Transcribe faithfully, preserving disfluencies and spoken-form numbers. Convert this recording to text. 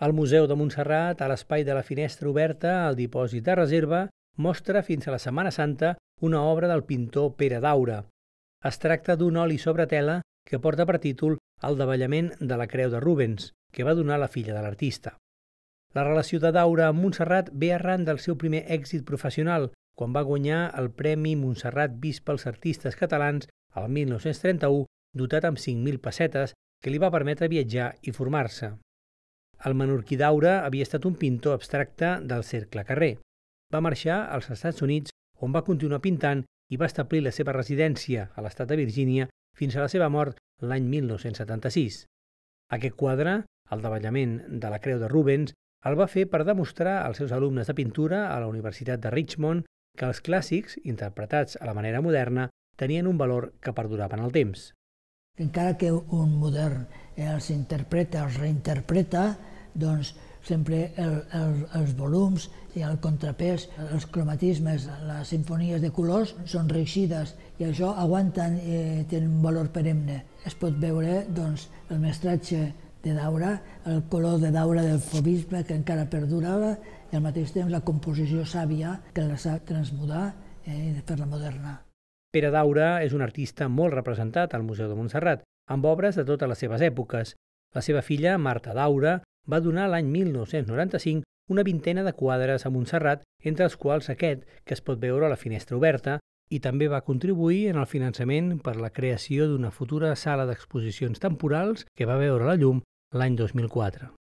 Al Museu de Montserrat, a l'espai de la Finestra Oberta, al dipòsit de reserva, mostra fins a la Setmana Santa una obra del pintor Pere Daura. Es tracta d'un oli sobre tela que porta per títol El davallament de la creu de Rubens, que va donar la filla de l'artista. La relació de Daura amb Montserrat ve arran del seu primer èxit professional, quan va guanyar el Premi Montserrat vist pels artistes catalans el mil nou-cents trenta-u, dotat amb cinc mil pessetes, que li va permetre viatjar i formar-se. El menorquí Daura havia estat un pintor abstracte del cercle carrer. Va marxar als Estats Units, on va continuar pintant i va establir la seva residència a l'estat de Virgínia fins a la seva mort l'any mil nou-cents setanta-sis. Aquest quadre, El davallament de la creu de Rubens, el va fer per demostrar als seus alumnes de pintura a la Universitat de Richmond que els clàssics, interpretats a la manera moderna, tenien un valor que perdurava en el temps. Encara que un modern els interpreta, els reinterpreta, doncs sempre el, el, els volums i el contrapès, els cromatismes, les simfonies de colors són reeixides i això aguanten i tenen un valor perenne. Es pot veure doncs, el mestratge de Daura, el color de Daura del fauvisme que encara perdurava i al mateix temps la composició sàvia que la sap transmudar eh, i fer-la moderna. Pere Daura és un artista molt representat al Museu de Montserrat, amb obres de totes les seves èpoques. La seva filla, Marta Daura, va donar l'any mil nou-cents noranta-cinc una vintena de quadres a Montserrat, entre els quals aquest, que es pot veure a la Finestra Oberta, i també va contribuir en el finançament per la creació d'una futura sala d'exposicions temporals que va veure la llum l'any dos mil quatre.